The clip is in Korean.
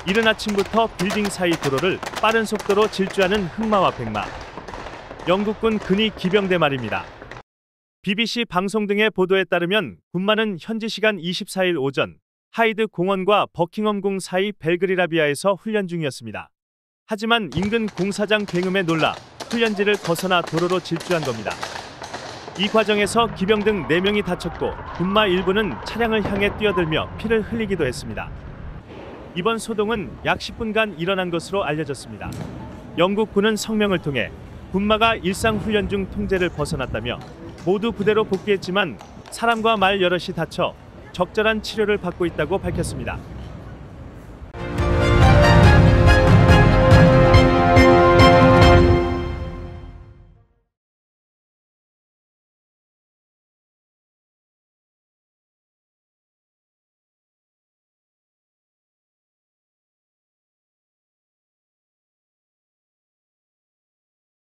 이른 아침부터 빌딩 사이 도로를 빠른 속도로 질주하는 흑마와 백마. 영국군 근위 기병대 말입니다. BBC 방송 등의 보도에 따르면 군마는 현지 시간 24일 오전 하이드 공원과 버킹엄궁 사이 벨그리라비아에서 훈련 중이었습니다. 하지만 인근 공사장 굉음에 놀라 훈련지를 벗어나 도로로 질주한 겁니다. 이 과정에서 기병 등 4명이 다쳤고 군마 일부는 차량을 향해 뛰어들며 피를 흘리기도 했습니다. 이번 소동은 약 10분간 일어난 것으로 알려졌습니다. 영국군은 성명을 통해 군마가 일상훈련 중 통제를 벗어났다며 모두 부대로 복귀했지만 사람과 말 여럿이 다쳐 적절한 치료를 받고 있다고 밝혔습니다.